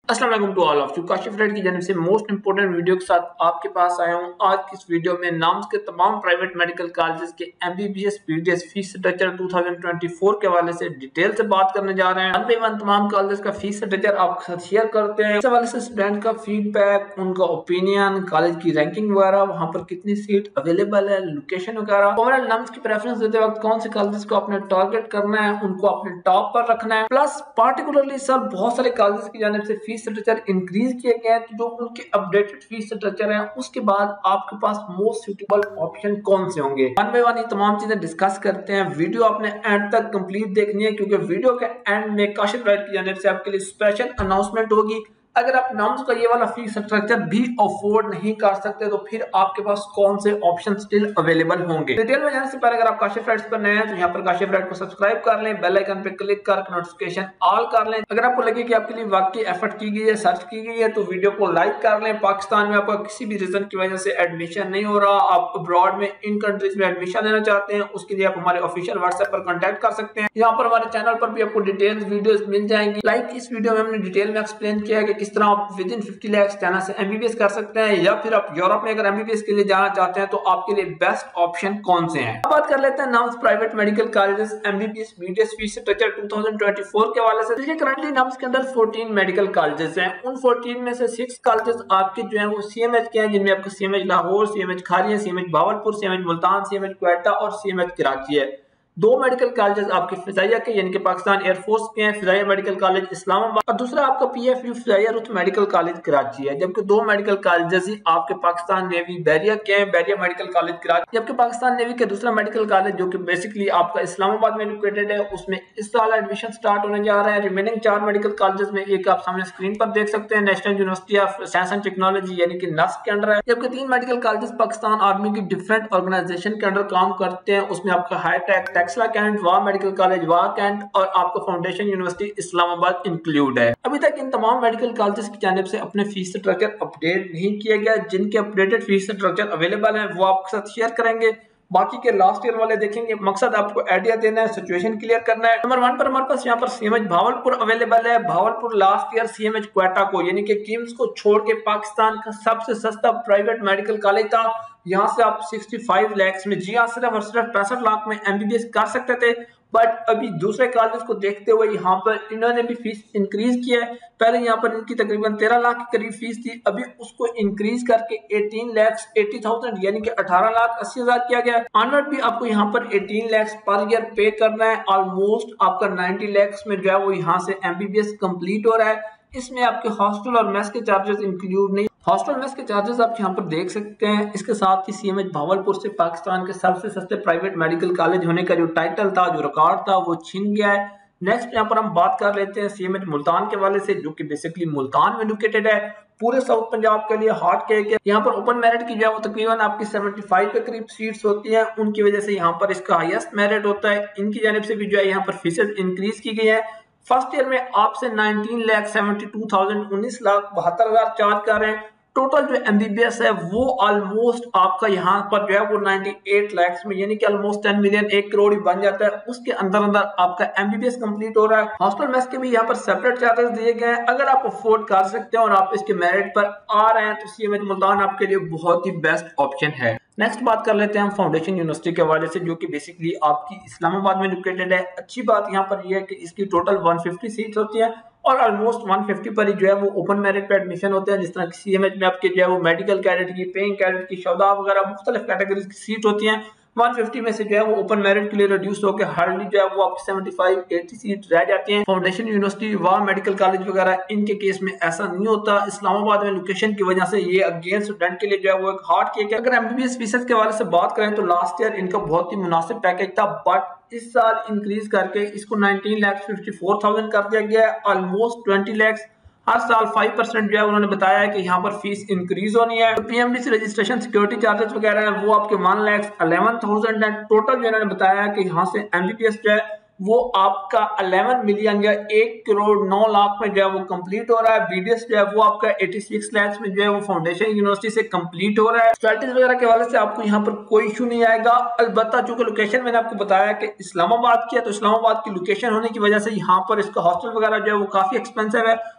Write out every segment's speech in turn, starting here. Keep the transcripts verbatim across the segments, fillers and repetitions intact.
अस्सलाम वालेकुम to all of you. Kashif रेड की जानिब से मोस्ट इंपोर्टेंट वीडियो के साथ आपके पास आया हूँ। आज की इस वीडियो में नाम्स के तमाम प्राइवेट मेडिकल कॉलेजेस के एमबीबीएस पीडीएस फीस स्ट्रक्चर दो हज़ार चौबीस के हवाले से डिटेल से बात करने जा रहे हैं। वन बाई वन तमाम कॉलेजेस का फीस स्ट्रक्चर आपके साथ शेयर करते हैं। इस हवाले से स्टूडेंट का फीडबैक, उनका ओपिनियन, कॉलेज की रैंकिंग वगैरह, वहाँ पर कितनी सीट अवेलेबल है, लोकेशन वगैरह, ओवरऑल नाम्स की प्रेफरेंस देते वक्त कौन से कॉलेजेस को आपने टारगेट करना है, उनको अपने टॉप पर रखना है। प्लस पार्टिकुलरली सर बहुत सारे कॉलेजेस की जानिब से फीस स्ट्रक्चर इंक्रीज किए गए हैं, जो उनके अपडेटेड फीस स्ट्रक्चर है उसके बाद आपके पास मोस्ट सूटेबल ऑप्शन कौन से होंगे। वन बाय वन ये तमाम चीजें डिस्कस करते हैं। वीडियो आपने एंड तक कंप्लीट देखनी है क्योंकि वीडियो के एंड में काशिफ राइट की जानिब से आपके लिए स्पेशल अनाउंसमेंट होगी। अगर आप नाम्स का ये वाला फीस स्ट्रक्चर भी अफोर्ड नहीं कर सकते तो फिर आपके पास कौन से ऑप्शन स्टिल अवेलेबल होंगे। डिटेल में जाने से पहले अगर आप काशिफ राइट्स पर नए हैं तो यहाँ पर काशिफ राइट को सब्सक्राइब कर लें, बेल आइकन पे क्लिक करके नोटिफिकेशन ऑल कर लें। अगर आपको लगे कि आपके लिए वाकई एफर्ट की गई है, सर्च की गई है तो वीडियो को लाइक कर लें। पाकिस्तान में आपका किसी भी रीजन की वजह से एडमिशन नहीं हो रहा, आप अब्रॉड में इन कंट्रीज में एडमिशन लेना चाहते हैं, उसके लिए आप हमारे ऑफिशियल व्हाट्सएप पर कॉन्टैक्ट कर सकते हैं। यहाँ पर हमारे चैनल पर भी आपको डिटेल्स वीडियोस मिल जाएंगी। लाइक इस वीडियो में हमने डिटेल में एक्सप्लेन किया है कि किस तरह आप विद इन पचास लाख चाइना से एमबीबीएस कर सकते हैं, या फिर आप यूरोप में अगर एमबीबीएस के लिए जाना चाहते हैं तो आपके लिए बेस्ट ऑप्शन कौन से हैं। अब बात कर लेते हैं NUMS private medical colleges MBBS BDS fees structure दो हज़ार चौबीस के हवाले से। देखिए करंटली नाम्स के अंदर चौदह मेडिकल कॉलेजेस हैं। उन चौदह में से छह कॉलेजेस आपके जो हैं वो सीएमएच के हैं, जिनमें आपका CMH Lahore, CMH Kharian, CMH Bahawalpur, CMH Multan, CMH Quetta और सीएमएच कराची है। दो मेडिकल कॉलेजेस आपके फिजाइया के यानी कि पाकिस्तान एयरफोर्स के हैं, फिजाइया मेडिकल कॉलेज इस्लामाबाद, और दूसरा आपका पीएफयू फिजाइया रुत मेडिकल कॉलेज कराची है। जबकि दो मेडिकल कॉलेजेस ही आपके पाकिस्तान नेवी बैरिया के हैं, बैरिया मेडिकल कॉलेज कराची। जबकि पाकिस्तान नेवी के दूसरा मेडिकल कॉलेज जो कि बेसिकली आपका इस्लामाबाद में लोकेटेड है, उसमें इस साल एडमिशन स्टार्ट होने जा रहे हैं। रिमेनिंग चार मेडिकल कॉलेजेस में एक आप सामने स्क्रीन पर देख सकते हैं, national university of science and technology यानी कि नस्क के अंडर है। जबकि तीन मेडिकल कॉलेजेस पाकिस्तान आर्मी की डिफरेंट ऑर्गेनाइजेशन के अंडर काम करते हैं, उसमें आपका हाईटेक, Taxila cantt, Wah medical college Wah cantt और आपका फाउंडेशन यूनिवर्सिटी इस्लामाबाद इंक्लूड है। अभी तक इन तमाम मेडिकल कॉलेजेस की जानिब से अपने फीस स्ट्रक्चर अपडेट नहीं किया गया। जिनके अपडेटेड फीस स्ट्रक्चर अवेलेबल है वो आपके साथ शेयर करेंगे। बाकी के लास्ट ईयर वाले देखेंगे। मकसद आपको आइडिया देना है, सिचुएशन क्लियर करना है। नंबर वन पर हमारे पास यहाँ पर सीएमएच भावलपुर अवेलेबल है। Bahawalpur last year CMH Quetta को यानी कि किम्स को छोड़ के पाकिस्तान का सबसे सस्ता प्राइवेट मेडिकल कॉलेज था। यहाँ से आप पैंसठ लाख में, जी हाँ, सिर्फ और सिर्फ पैंसठ लाख में एमबीबीएस कर सकते थे। बट अभी दूसरे कॉलेज को देखते हुए यहाँ पर इन्होंने भी फीस इंक्रीज किया है। पहले यहाँ पर इनकी तकरीबन तेरह लाख के करीब फीस थी, अभी उसको इंक्रीज करके अठारह लाख अस्सी हजार यानी कि अठारह लाख अस्सी हजार किया गया। ऑनवर्ड भी आपको यहाँ पर अठारह लाख पर ईयर पे करना है। ऑलमोस्ट आपका नब्बे लाख में जो है वो यहाँ से एमबीबीएस कंप्लीट हो रहा है। इसमें आपके हॉस्टल और मेस के चार्जेस इंक्लूड नहीं। हॉस्टल मेस के चार्जेस आप यहाँ पर देख सकते हैं। इसके साथ ही सीएमएच भावलपुर से पाकिस्तान के सबसे सस्ते प्राइवेट मेडिकल कॉलेज होने का जो टाइटल था, जो रिकॉर्ड था, वो छीन गया है। नेक्स्ट यहाँ पर हम बात कर लेते हैं सीएमएच मुल्तान के वाले से, जो कि बेसिकली मुल्तान में लोकेटेड है। पूरे साउथ पंजाब के लिए हॉट केक है। यहाँ पर ओपन मेरिट की जो है वो तकरीबन आपकी पचहत्तर के करीब सीट्स होती हैं। उनकी वजह से यहाँ पर इसका हाईएस्ट मेरिट होता है। इनकी जानिब से भी जो है यहाँ पर फीसेस इंक्रीज की गई है। फर्स्ट ईयर में आपसे उन्नीस लाख बहत्तर हजार उन्नीस लाख बहत्तर हजार चार्ज कर रहे हैं। टोटल जो एमबीबीएस है वो ऑलमोस्ट आपका यहाँ पर जो है वो अट्ठानवे लाख में यानी कि ऑलमोस्ट दस मिलियन, एक करोड़ ही बन जाता है। उसके अंदर अंदर आपका एमबीबीएस कंप्लीट हो रहा है। हॉस्टल मेस के भी यहाँ पर सेपरेट चार्जेस दिए गए हैं। अगर आप अफोर्ड कर सकते हैं और आप इसके मेरिट पर आ रहे हैं तो सीएमएच मुल्तान आपके लिए बहुत ही बेस्ट ऑप्शन है। नेक्स्ट बात कर लेते हैं हम फाउंडेशन यूनिवर्सिटी के हवाले से, जो कि बेसिकली आपकी इस्लामाबाद में लोकेटेड है। अच्छी बात यहाँ पर यह है कि इसकी टोटल एक सौ पचास सीट्स होती है और ऑलमोस्ट एक सौ पचास पर ही जो है वो ओपन मेरिट पे एडमिशन होते हैं। जिस तरह की सीएमएच में आपके जो है वो मेडिकल कैडेट की, पेइंग कैडेट की, शोधा वगैरह मुख्तलिफ कैटेगरीज की सीट होती हैं। एक सौ पचास में से जो है वो ओपन मेरिट के लिए रिड्यूस होकर हार्डली जो है वो आपकी पचहत्तर अस्सी सीट रह जाती हैं। Foundation university, Wah medical college वगैरह, इनके केस में ऐसा नहीं होता। इस्लामाबाद में लोकेशन की वजह से ये अगेन स्टूडेंट के लिए जो है वो एक हार्ड केक है। अगर एमबीबीएस फीसेस के हवाले से बात करें तो लास्ट ईयर इनका बहुत ही मुनासिब पैकेज था, बट इस साल इंक्रीज करके इसको उन्नीस लाख चौवन हजार कर दिया गया है। ऑलमोस्ट बीस लाख हर साल पाँच परसेंट जो है उन्होंने बताया है कि यहाँ पर फीस इंक्रीज होनी है। तो पीएमडीसी रजिस्ट्रेशन, सिक्योरिटी चार्जेस वगैरह हैं वो आपके वन लाख अलेवन थाउजेंड है। टोटल जो इन्होंने बताया है कि यहाँ से एमबीबीएस जो है वो आपका ग्यारह मिलियन या एक करोड़ नौ लाख में जो है वो कंप्लीट हो रहा है। बीडीएस जो है वो आपका छियासी लाख में जो है वो फाउंडेशन यूनिवर्सिटी से कंप्लीट हो रहा है। स्ट्रैटेजी वगैरह के हवाले से आपको यहाँ पर कोई इशू नहीं आएगा। अलबत्ता चूंकि लोकेशन मैंने आपको बताया कि इस्लामाबाद की है, तो इस्लामाबाद की लोकेशन होने की वजह से यहाँ पर इसका हॉस्टल वगैरह जो है वो काफी एक्सपेंसिव है।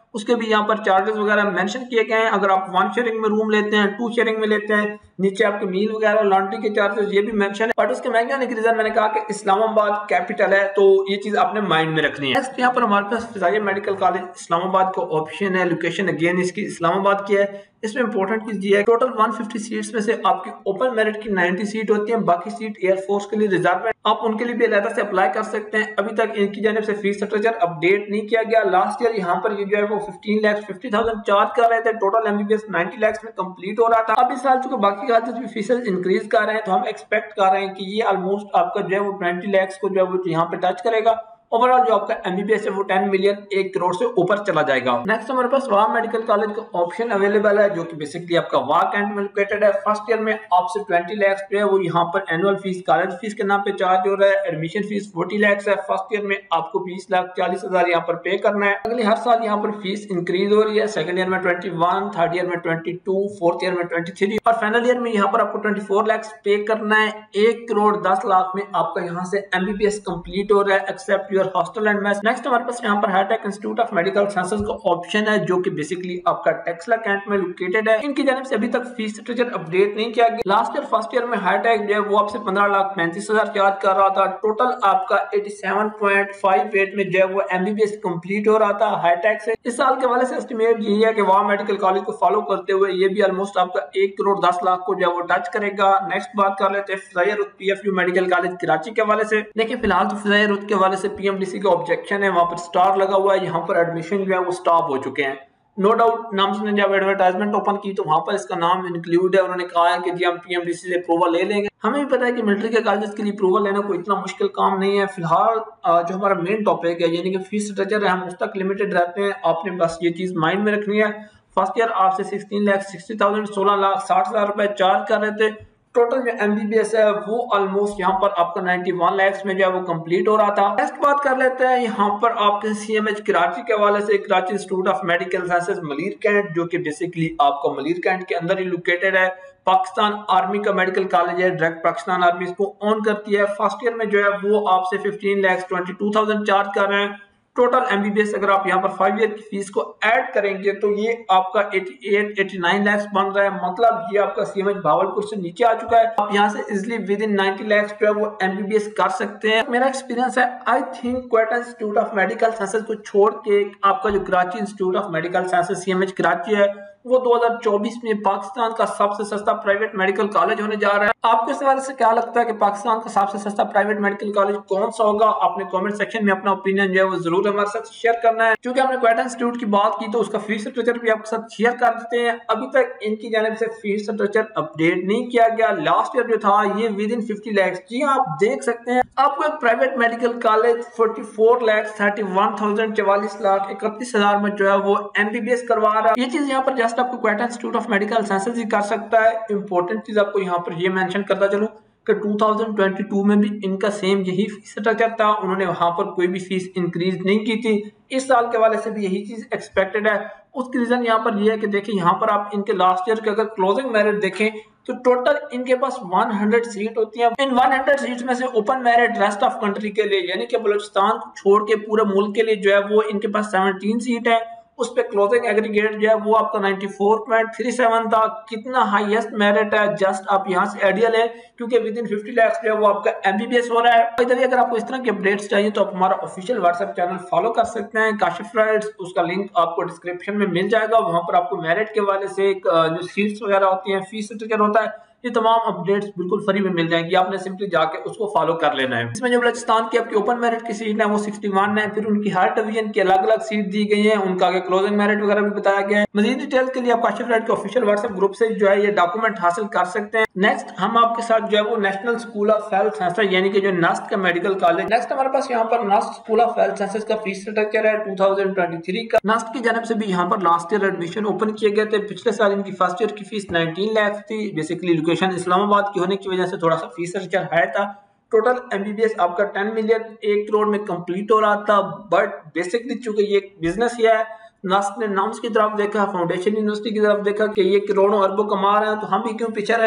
उसके भी यहाँ पर चार्जेस वगैरह मेंशन किए गए हैं। अगर आप वन शेयरिंग में रूम लेते हैं, टू शेयरिंग में लेते हैं, नीचे आपके मील वगैरह लॉन्ड्री के चार्जेस ये भी मेंशन है। बट उसके महंगे होने की रीजन मैंने कहा कि इस्लामाबाद कैपिटल है, तो ये चीज आपने माइंड में रखनी है। नेक्स्ट यहाँ पर हमारे पास फिजाइया मेडिकल कॉलेज इस्लामाबाद का ऑप्शन है। लोकेशन अगेन इसकी इस्लामाबाद की है। इसमें इंपॉर्टेंट चीज ये है, टोटल एक सौ पचास सीट्स में से आपकी ओपन मेरिट की नब्बे सीट होती है, बाकी सीट एयरफोर्स के लिए रिजर्व है। आप उनके लिए भी अलग से अप्लाई कर सकते हैं। अभी तक इनकी जानिब से फीस स्ट्रक्चर अपडेट नहीं किया गया। लास्ट ईयर यहाँ पर ये जो है वो पंद्रह लाख पचास हज़ार चार्ज कर रहे थे, टोटल एमबीबीएस नब्बे लाख में कंप्लीट हो रहा था। अब इस साल चूंकि बाकी कॉलेजेस भी फीसेस इंक्रीज कर रहे हैं, तो हम एक्सपेक्ट कर रहे हैं कि ये ऑलमोस्ट आपका जो है वो बीस लाख को जो है वो यहाँ पे टच करेगा। ओवरऑल जो आपका एमबीबीएस है वो दस मिलियन एक करोड़ से ऊपर चला जाएगा। नेक्स्ट हमारे पास वाह मेडिकल कॉलेज का ऑप्शन अवेलेबल है, जो कि बेसिकली आपका वाह कैंट में लोकेटेड है। फर्स्ट ईयर में आपसे बीस लाख जो है वो यहाँ पर एनुअल फीस कॉलेज फीस के नाम पे चार्ज हो रहा है। एडमिशन फीस चालीस लाख है। फर्स्ट ईयर में आपको बीस लाख चालीस हजार यहाँ पर पे करना है। अगले हर साल यहाँ पर फीस इंक्रीज हो रही है। सेकंड ईयर में इक्कीस, थर्ड ईयर में बाईस, फोर्थ ईयर में तेईस और फाइनल ईयर में यहाँ पर आपको चौबीस लाख पे करना है। एक करोड़ दस लाख में आपका यहाँ से एमबीबीएस कंप्लीट हो रहा है, except your hostel and mess. Next हमारे पास यहाँ पर हाईटेक इंस्टीट्यूट ऑफ मेडिकल साइंसेज का ऑप्शन है, जो कि बेसिकली आपका टेक्सला कैंट में लोकेटेड है। इनकी जानिब से अभी तक फीस स्ट्रक्चर अपडेट नहीं किया गया। लास्ट ईयर फर्स्ट ईयर में हाईटेक जो है वो आपसे पंद्रह लाख पैंतीस हजार चार्ज कर रहा था। टोटल आपका सत्तासी पॉइंट पाँच आठ में जो है वो एमबीबीएस कंप्लीट हो रहा था हाईटेक से। इस साल के हवाले से एस्टिमेट यही है कि वाह मेडिकल कॉलेज को फॉलो करते हुए ये भी ऑलमोस्ट आपका एक करोड़ दस लाख को जो है वो टच करेगा। नेक्स्ट बात कर लेते हैं फिजाइया रुत पीएफयू मेडिकल कॉलेज कराची के हवाले से। देखिए फिलहाल तो फिजाइया रुत के हवाले से पीएमडीसी का ऑब्जेक्शन है, वहां पर स्टार लगा हुआ है। यहाँ पर एडमिशन जो है वो स्टॉप हो चुके हैं। नो डाउट नाम ने जब एडवर्टाइजमेंट ओपन की तो वहां पर इसका नाम इंक्लूड है। उन्होंने कहा है कि जी हम पीएमडीसी से अप्रूवल ले लेंगे। हमें भी पता है कि मिलिट्री के कॉलेजेस के लिए अप्रूवल लेना कोई इतना मुश्किल काम नहीं है। फिलहाल जो हमारा मेन टॉपिक है यानी कि फीस स्ट्रक्चर है, हम उस तक लिमिटेड रहते हैं। आपने बस ये चीज माइंड में रखनी है। फर्स्ट ईयर आपसे सिक्सटीन लाख सिक्सटी थाउजेंड सोलह लाख साठ हजार रुपए चार्ज कर रहे थे। टोटल जो एमबीबीएस है वो ऑलमोस्ट यहाँ पर आपका इक्यानवे लाख में जो है वो कंप्लीट हो रहा था। नेक्स्ट बात कर लेते हैं यहाँ पर आपके सीएमएच कराची के हवाले से। Karachi institute of medical sciences Malir cantt, जो कि बेसिकली आपका मलीर कैंट के अंदर ही लोकेटेड है। पाकिस्तान आर्मी का मेडिकल कॉलेज है, डायरेक्ट पाकिस्तान आर्मी इसको ऑन करती है। फर्स्ट ईयर में जो है वो आपसे fifteen lakh twenty two thousand charge कर रहे हैं। टोटल एमबीबीएस अगर आप यहाँ पर फाइव ईयर की फीस को ऐड करेंगे तो ये आपका अठासी, नवासी लाख बन रहा है। मतलब ये आपका सीएमएच भावलपुर से नीचे आ चुका है। आप यहाँ से इजिली विद इन नब्बे लाख जो है वो एमबीबीएस कर सकते हैं। मेरा एक्सपीरियंस है, I think Quetta institute of medical sciences को छोड़ के आपका जो Karachi institute of medical sciences CMH Karachi है वो दो हज़ार चौबीस में पाकिस्तान का सबसे सस्ता प्राइवेट मेडिकल कॉलेज होने जा रहा है। आपको इस हवाले से क्या लगता है कि पाकिस्तान का सबसे सस्ता प्राइवेट मेडिकल कॉलेज कौन सा होगा? आपने कमेंट सेक्शन में अपना ओपिनियन जो है वो जरूर हमारे साथ शेयर करना है। क्योंकि हमने क्वेटा इंस्टीट्यूट की बात की तो उसका फीस स्ट्रक्चर भी आपके साथ शेयर कर देते हैं। अभी तक इनकी जानिब से फीस स्ट्रक्चर अपडेट नहीं किया गया। लास्ट ईयर जो था ये विद इन फिफ्टी लाख। जी आप देख सकते हैं आपको एक private medical college forty four lakh thirty one thousand चवालीस लाख इकतीस हजार में जो है वो एमबीबीएस करवा रहा है। ये चीज यहाँ पर जस्ट आपको Quetta institute of medical sciences ही कर सकता है। इंपॉर्टेंट चीज आपको यहाँ पर ये मेंशन करता चलूं कि दो हज़ार बाईस में भी इनका सेम यही फीस स्ट्रक्चर था। उन्होंने वहां पर कोई भी फीस इंक्रीज नहीं की थी। इस साल के वाले से भी यही चीज एक्सपेक्टेड है। उसकी रीजन यहाँ पर यह है कि देखिए यहाँ पर आप इनके लास्ट ईयर के अगर क्लोजिंग मेरिट देखें तो टोटल इनके पास सौ सीट होती है। इन सौ सीट में से open merit rest of country के लिए यानी कि बलूचिस्तान को छोड़ के पूरे मुल्क के लिए जो है वो इनके पास सत्रह सीट है। उस पे क्लोजिंग एग्रीगेट जो है वो आपका चौरानवे पॉइंट तीन सात था। कितना हाईएस्ट मेरिट है जस्ट आप यहाँ से आइडिया लें, क्योंकि विद इन फिफ्टी लाख जो है वो आपका एमबीबीएस हो रहा है। इधर अगर आपको इस तरह के अपडेट्स चाहिए तो आप हमारा ऑफिशियल व्हाट्सएप चैनल फॉलो कर सकते हैं, काशिफ राइड्स। उसका लिंक आपको डिस्क्रिप्शन में मिल जाएगा। वहां पर आपको मेरिट के हवाले से जो सीट्स वगैरह होती है, फीस स्ट्रक्चर होता है, ये तमाम अपडेट्स बिल्कुल फ्री में मिल जाएंगी। आपने सिंपली जाके उसको फॉलो कर लेना है। इसमें जो बलूचिस्तान की आपकी ओपन मेरिट की सीट है वो इकसठ है। फिर उनकी हर डिवीजन की अलग अलग सीट दी गई है, उनका आगे क्लोजिंग मेरिट वगैरह भी बताया गया है। मजीद डिटेल के लिए आप काशिफ राइड के ऑफिशियल व्हाट्सएप ग्रुप से जो है ये डॉक्यूमेंट हासिल कर सकते हैं। नेक्स्ट हम आपके साथ जो है वो national school of health sciences यानी कि जो नस्ट का मेडिकल कॉलेज। नेक्स्ट हमारे पास यहाँ पर NUST school of health sciences का फीस स्ट्रक्चर है दो हज़ार तेईस का। नस्ट की जानिब से भी यहाँ पर लास्ट ईयर एडमिशन ओपन किए गए थे। पिछले साल इनकी फर्स्ट ईयर की फीस उन्नीस लाख थी। बेसिकली लोकेशन इस्लामाबाद की होने की वजह से थोड़ा सा फीस स्ट्रक्चर हाई था। टोटल एमबीबीएस आपका दस मिलियन एक करोड़ में कंप्लीट हो रहा था। बट बेसिकली चूंकि ये बिजनेस ही है, नस्ट ने नाम्स की तरफ देखा, फाउंडेशन यूनिवर्सिटी की तरफ देखा कि ये करोड़ों अरबों कमा रहे हैं तो हम भी क्यों पीछे रहे।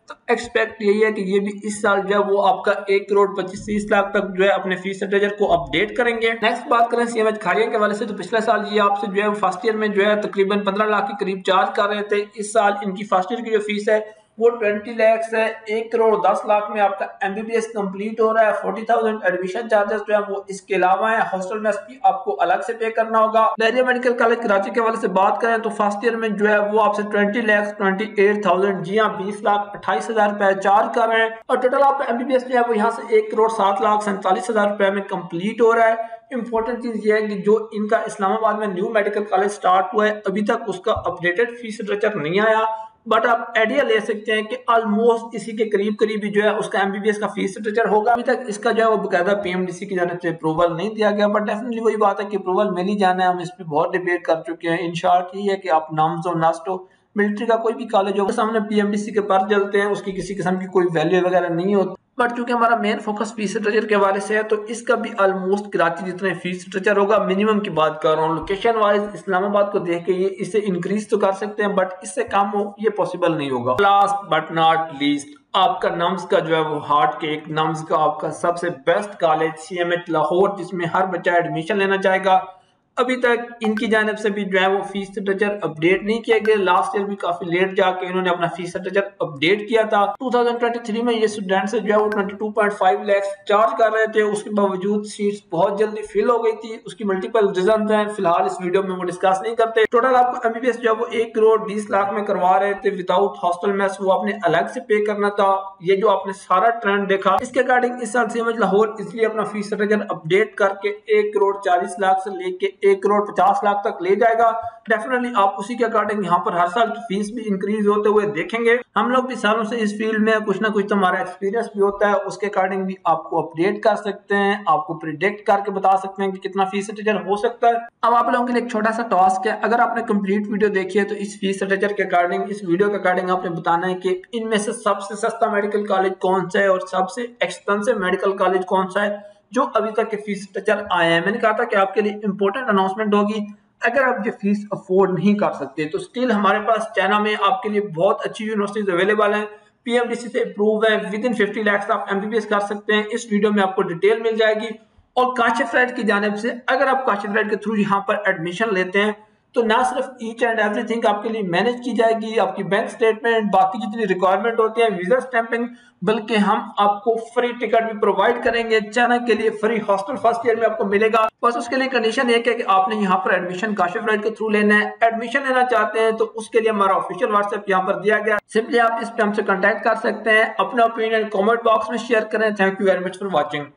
तो एक्सपेक्ट यही है कि ये भी इस साल जो है वो आपका एक करोड़ पच्चीस तीस लाख तक जो है अपने फीस स्ट्रक्चर को अपडेट करेंगे। नेक्स्ट बात करें सीएमएच खारिया के वाले से, तो पिछले साल ये आपसे जो है फर्स्ट ईयर में जो है तकरीबन पंद्रह लाख के करीब चार्ज कर रहे थे। इस साल इनकी फर्स्ट ईयर की जो फीस है वो बीस लाख है। एक करोड़ दस लाख में आपका एमबीबीएस कंप्लीट हो रहा है। फोर्टी थाउजेंड एडमिशन चार्जेस जो है वो इसके अलावा है। हॉस्टल मेस भी आपको अलग से पे करना होगा। लहरिया मेडिकल कॉलेज कराची के वाले से बात करें तो फर्स्ट ईयर में जो है वो आपसे twenty lakh twenty eight thousand जी हाँ बीस लाख अट्ठाईस हजार रुपए चार्ज कर रहे हैं और टोटल आपका एमबीबीएस जो है वो यहाँ से एक करोड़ सात लाख सैंतालीस हजार रुपए में कंप्लीट हो रहा है। इंपॉर्टेंट चीज ये है कि जो इनका इस्लामाबाद में न्यू मेडिकल कॉलेज स्टार्ट हुआ है अभी तक उसका अपडेटेड फीस स्ट्रक्चर नहीं आया, बट आप आइडिया ले सकते हैं कि ऑलमोस्ट इसी के करीब करीब ही जो है उसका एमबीबीएस का फीस स्ट्रक्चर होगा। अभी तक इसका जो है वो बकायदा पीएमडीसी की जानिब से अप्रूवल नहीं दिया गया, बट डेफिनेटली वही बात है कि अप्रूवल मिल ही जाना है। हम इस पर बहुत डिबेट कर चुके हैं। इन शॉर्ट ये है कि आप नाम्स और नास्टो मिलिट्री का कोई भी कॉलेज हो सामने पीएमडीसी के पर चलते हैं, उसकी किसी किस्म की कोई वैल्यू वगैरह नहीं होती। बट चूंकि हमारा मेन फोकस फीस स्ट्रक्चर के हवाले से है तो इसका भी ऑलमोस्ट कराची जितने फीस स्ट्रक्चर होगा मिनिमम की बात कर रहा हूँ। लोकेशन वाइज इस्लामाबाद को देख के ये इसे इंक्रीज तो कर सकते हैं बट इससे कम हो ये पॉसिबल नहीं होगा। लास्ट बट नॉट लीस्ट आपका नम्स का जो है वो हार्ट के एक नम्स का आपका सबसे बेस्ट कॉलेज सीएमएच लाहौर, जिसमें हर बच्चा एडमिशन लेना चाहेगा। अभी तक इनकी जानिब से भी जो है वो फीस स्ट्रक्चर अपडेट नहीं किया गया। लास्ट ईयर भी काफी लेट जाके इन्होंने अपना फीस स्ट्रक्चर अपडेट किया था। दो हज़ार तेईस में ये स्टूडेंट से जो है वो बाईस पॉइंट पाँच लाख चार्ज कर रहे थे, उसके बावजूद सीट्स बहुत जल्दी फिल हो गई थी। उसकी मल्टीपल रीजन हैं, फिलहाल इस वीडियो में वो डिस्कस नहीं करते। टोटल आपको एमबीबीएस जो है वो एक करोड़ बीस लाख में करवा रहे थे विदाउट हॉस्टल मेस, वो आपने अलग से पे करना था। ये जो आपने सारा ट्रेंड देखा इसके अकॉर्डिंग इस साल सीएमएच लाहौर इसलिए अपना फीस स्ट्रक्चर अपडेट करके एक करोड़ चालीस लाख से लेके एक करोड़ पचास लाख तक ले जाएगा। डेफिनेटली आप उसी के अकॉर्डिंग यहाँ पर हर साल की फीस भी इंक्रीज होते हुए देखेंगे। हम लोग भी सालों से इस फील्ड में कुछ ना कुछ तो हमारा एक्सपीरियंस भी होता है, उसके अकॉर्डिंग भी आपको अपडेट कर सकते हैं, आपको प्रिडिक्ट करके बता सकते हैं कि कितना फीस स्ट्रक्चर हो सकता है। अब आप लोगों के लिए एक छोटा सा टास्क है, अगर आपने कंप्लीट वीडियो देखी है तो इस फीस स्ट्रक्चर के अकॉर्डिंग इस वीडियो के अकॉर्डिंग आपने बताना है कि इनमें से सबसे सस्ता मेडिकल कॉलेज कौन सा है और सबसे एक्सपेंसिव मेडिकल कॉलेज कौन सा है जो अभी तक के फीस स्ट्रक्चर आए हैं। मैंने कहा था कि आपके लिए इंपॉर्टेंट अनाउंसमेंट होगी। अगर आप ये फीस अफोर्ड नहीं कर सकते तो स्टिल हमारे पास चाइना में आपके लिए बहुत अच्छी यूनिवर्सिटीज अवेलेबल हैं, पीएमडीसी से अप्रूव है, विद इन फिफ्टी लाख आप एमबीबीएस कर सकते हैं। इस वीडियो में आपको डिटेल मिल जाएगी। और काशिफ राइट की जानिब से अगर आप काशिफ राइट के थ्रू यहाँ पर एडमिशन लेते हैं तो ना सिर्फ ईच एंड एवरीथिंग आपके लिए मैनेज की जाएगी, आपकी बैंक स्टेटमेंट, बाकी जितनी रिक्वायरमेंट होती है, वीजा स्टैंपिंग, बल्कि हम आपको फ्री टिकट भी प्रोवाइड करेंगे। चाइना के लिए फ्री हॉस्टल फर्स्ट ईयर में आपको मिलेगा। बस उसके लिए कंडीशन एक है कि आपने यहाँ पर एडमिशन काशिफ राइट के थ्रू लेना है। एडमिशन लेना चाहते हैं तो उसके लिए हमारा ऑफिशियल व्हाट्सएप यहाँ पर दिया गया, सिंपली आप इस पे हमसे कॉन्टेक्ट कर सकते हैं। अपना ओपिनियन कॉमेंट बॉक्स में शेयर करें। Thank you very much for watching.